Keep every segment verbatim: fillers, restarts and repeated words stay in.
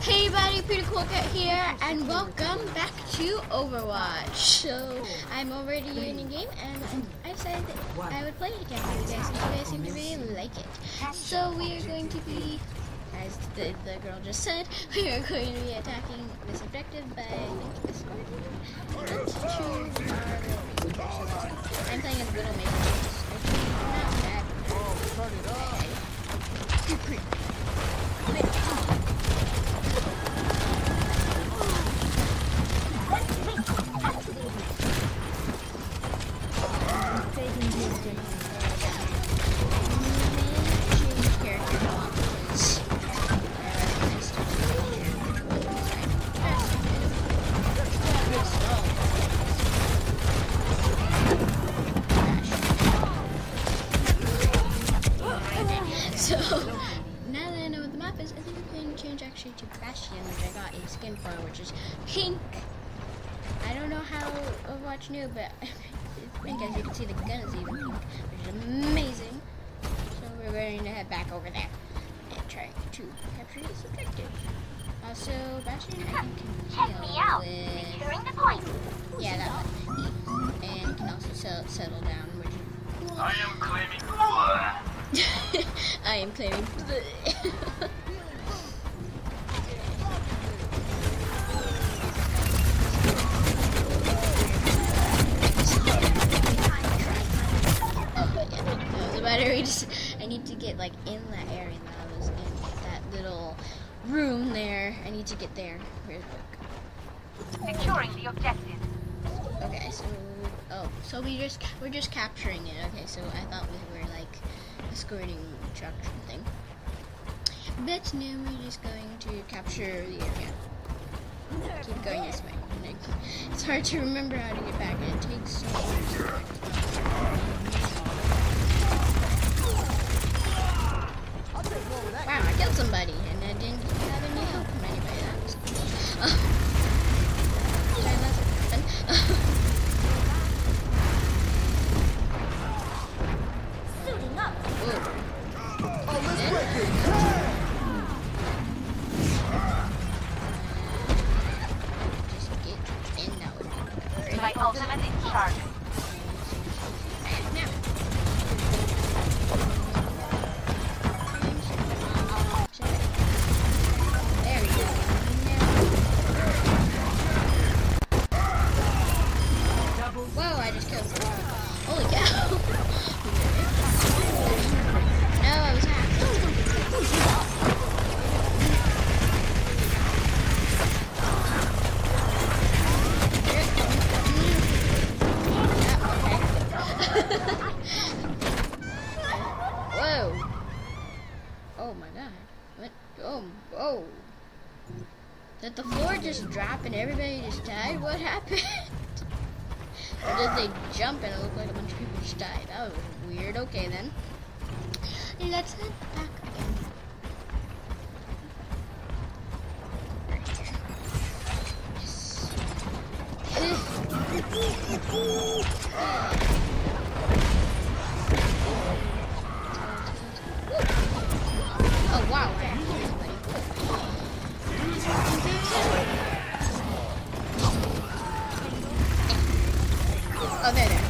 Hey buddy, Pretty Cool Cat here, and welcome back to Overwatch. So, I'm already in a game, and I decided that I would play it again with you guys, since you guys seem to really like it. So, we are going to be, as the, the girl just said, we are going to be attacking this objective by, I think, this one. Let's choose our little research. I'm playing as Little Maiden. Not bad. Pretty, pretty. So, now that I know what the map is, I think I'm going to change actually to Bastion, which I got a skin for, which is pink. I don't know how Overwatch knew, but it's pink. As you can see, the gun is even pink, which is amazing. So we're going to head back over there and try to capture this objective. Also, Bastion, I think, can Check me heal out. with... Securing the point. Yeah, that one. And it can also settle, settle down, which is cool. I am claiming. I am claiming. The battery just, I need to get like in that area that I was in, that little room there. I need to get there real quick. Securing the objective. Okay, so oh, so we just we're just capturing it. Okay, so I thought we were like escorting truck thing. But now we're just going to capture the area. Keep going this way. It's hard to remember how to get back. It takes so long. Wow, I killed somebody and I didn't have any help from anybody. That was cool. Uh, sorry, that's what happened. Suiting up. Whoa. Just get in now. Would be great. My ultimate is charged. Now. There we go. Whoa, I just killed someone. Holy cow. No, I was hacked. Whoa. Oh my god. What? Oh, oh. Did the floor just drop and everybody just died? What happened? Or did they jump and it looked like a bunch of people just died? That was weird. Okay then. Let's head back again. Right here. Oh wow, I have everybody. Oh, there, there.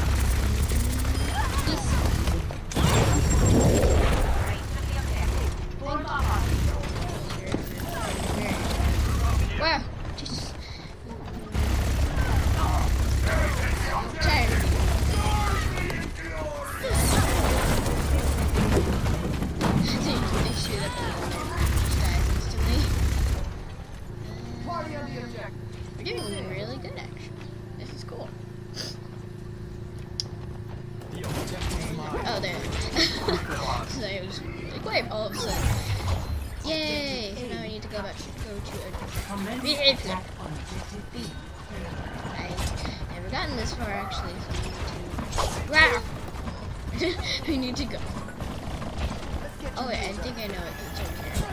Wow, just tired. They, they shoot up and just dies instantly. We're doing really good, actually. This is cool. Oh, there. So it was really quiet all of a sudden. Yay! So now I need to go back go to a vehicle. I've never gotten this far actually, so I need to. Wow! We need to go. Oh wait, I think I know it. It's over here.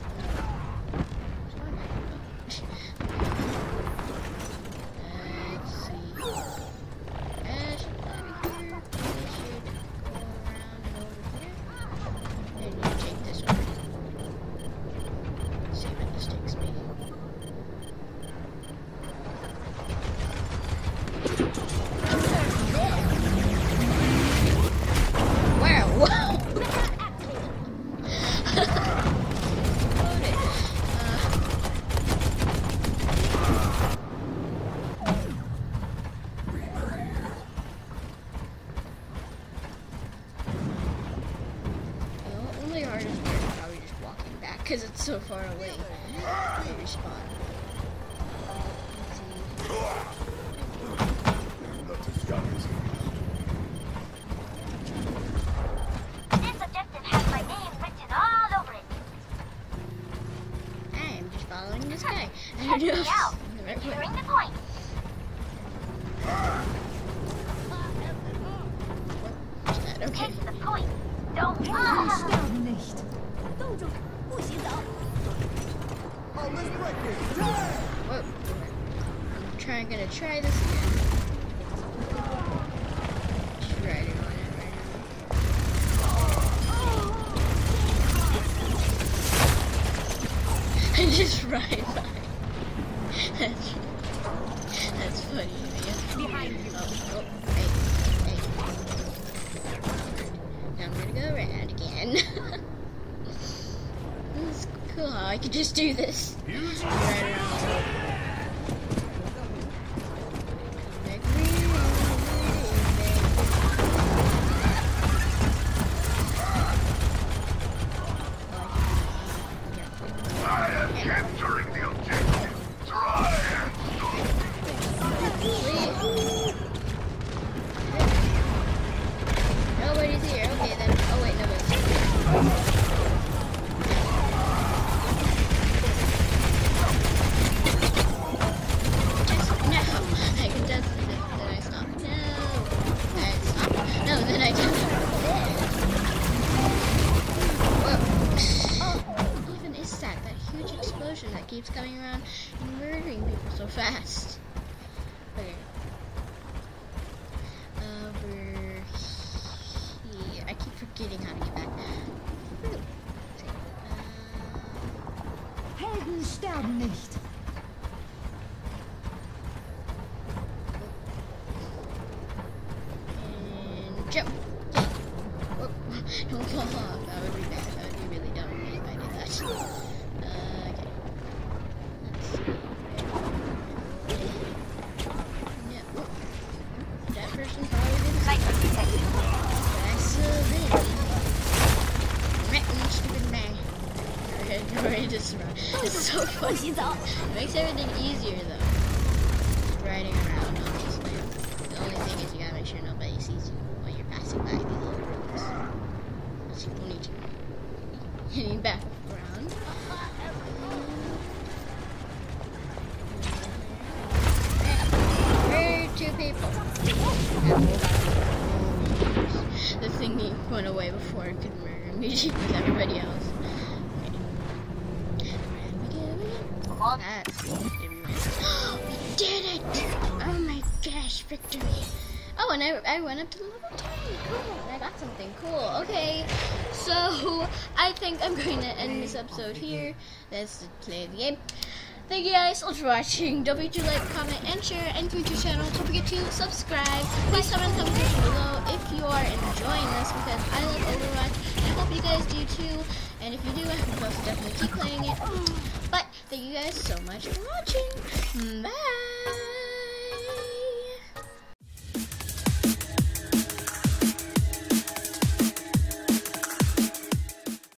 Let's see. Uh, should I be here? I should go around over here. And you take this over. See where this takes me. so far away. They respawn. This objective has my name written all over it. I am just following this guy. I don't know if Check me out. it's the right way. Securing the point. What's that? Okay. Get to the point. Don't move. Sterben nicht. Whoa. I'm trying, gonna try this again. Just riding on it right now. I just ride by. That's, that's funny to me. Behind you. Oh, oh, hey, hey. Now I'm gonna go around again. This is cool how I could just do this. Right around. Capturing the objective. Try and Nobody's here. Okay then. Oh wait, nobody's here. That keeps coming around and murdering people so fast. Okay. Over here. I keep forgetting how to get back. Whew. Uh, Helden sterben nicht. and jump. Yeah. Whoa. Don't fall off. That would be bad. That would be really dumb if I did that. It's so funny. It makes everything easier though. Just riding around on this land. The only thing is you gotta make sure nobody sees you while you're passing by these little roads. Unless you need to. Getting back around. Hey, two people. The thingy went away before it could murder me with everybody else. That we did it! Oh my gosh, victory! Oh, and I, I went up to level ten. Cool. And I got something cool. Okay, so I think I'm going to end this episode here. Let's play the game. Thank you guys so much for watching. Don't forget to like, comment, and share, and to the channel. Don't forget to subscribe. Please comment in the comment section below if you are enjoying this, because I love Overwatch. I hope you guys do too. And if you do, I hope you'll definitely keep playing it. But thank you guys so much for watching. Bye.